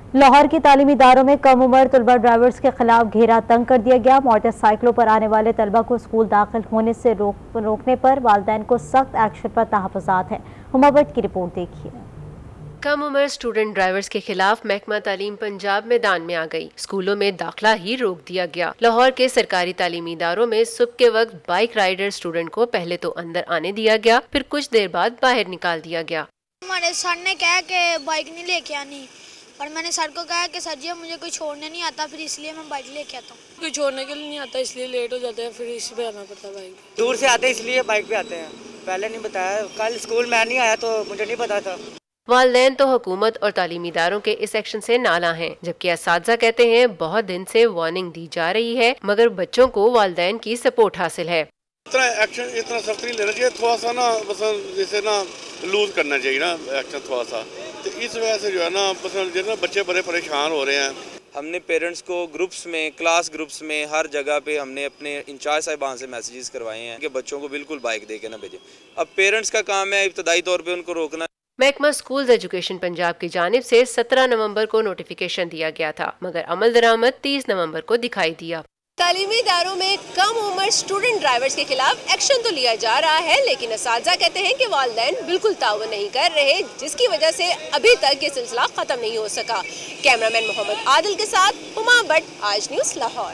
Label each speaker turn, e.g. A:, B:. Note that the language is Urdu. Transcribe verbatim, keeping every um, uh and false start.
A: لاہور کی تعلیمی اداروں میں کم عمر طلبہ ڈرائیورز کے خلاف گھیرا تنگ کر دیا گیا۔ موٹر سائیکلوں پر آنے والے طلبہ کو اسکول داخل ہونے سے روک روکنے پر والدین کو سخت ایکشن پر تحفظات ہیں۔ ہما بٹ کی رپورٹ دیکھیے۔
B: کم عمر اسٹوڈنٹ ڈرائیورز کے خلاف محکمہ تعلیم پنجاب میدان میں آ گئی۔ اسکولوں میں داخلہ ہی روک دیا گیا۔ لاہور کے سرکاری تعلیمی اداروں میں صبح کے وقت بائک رائڈر اسٹوڈنٹ کو پہلے تو اندر آنے دیا گیا، پھر کچھ دیر بعد باہر نکال دیا گیا۔
C: ہمارے سر نے کہا کہ بائک نہیں لے کے آنی، اور میں نے سر کو کہا کہ سر جی مجھے کوئی چھوڑنے نہیں آتا، پھر اس لیے میں بائک لے کے آتا ہوں۔
D: کوئی چھوڑنے کے لیے نہیں آتا، اس لیے لیٹ ہو جاتے ہیں، پھر اسی پہ آنا پڑتا ہے بائک۔
E: دور سے آتے ہیں اس لیے بائک پہ آتے ہیں، پہلے نہیں بتایا، کل اسکول میں نہیں آیا تو مجھے نہیں پتا تھا۔
B: والدین تو حکومت اور تعلیمی اداروں کے اس ایکشن سے نالاں ہیں، جبکہ اساتذہ کہتے ہیں بہت دن سے وارننگ دی جا رہی ہے مگر بچوں کو والدین کی سپورٹ حاصل ہے۔
F: اتنا ایکشن اتنا سخت نہیں لینا چاہیے، تھوڑا سا نا مثلا جیسے نا لوز کرنا چاہیے نا ایکشن تھوڑا سا، تو اس وجہ سے جو ہے نا مثلا جیسے بچے بڑے پریشان ہو رہے ہیں۔
G: ہم نے پیرنٹس کو گروپس میں، کلاس گروپس میں، ہر جگہ پہ ہم نے اپنے انچارج صاحبان سے میسیجز کروائے ہیں کہ بچوں کو بالکل بائک دے کے نہ بھیجیں۔ اب پیرنٹس کا کام ہے ابتدائی طور پہ ان کو روکنا۔
B: محکمہ اسکولز ایجوکیشن پنجاب کی جانب سے سترہ نومبر کو نوٹیفیکیشن دیا گیا تھا مگر عمل درآمد تیس نومبر کو دکھائی دیا۔
H: تعلیمی اداروں میں کم عمر اسٹوڈنٹ ڈرائیورز کے خلاف ایکشن تو لیا جا رہا ہے، لیکن اساتذہ کہتے ہیں کہ والدین بالکل تعاون نہیں کر رہے، جس کی وجہ سے ابھی تک یہ سلسلہ ختم نہیں ہو سکا۔ کیمرہ مین محمد عادل کے ساتھ ہما بٹ، آج نیوز لاہور۔